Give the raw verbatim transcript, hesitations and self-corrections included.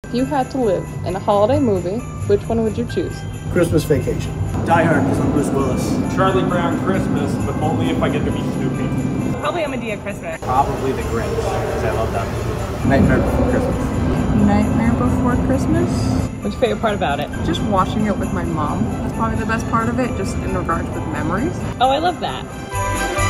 If you had to live in a holiday movie, which one would you choose? Christmas Vacation. Die Hard, because I'm Bruce Willis. Charlie Brown Christmas, but only if I get to be Snoopy. Probably I'm a Dia Christmas. Probably The Grinch, because I love that movie. Nightmare Before Christmas. Nightmare Before Christmas. What's your favorite part about it? Just watching it with my mom. That's probably the best part of it, just in regards with memories. Oh, I love that.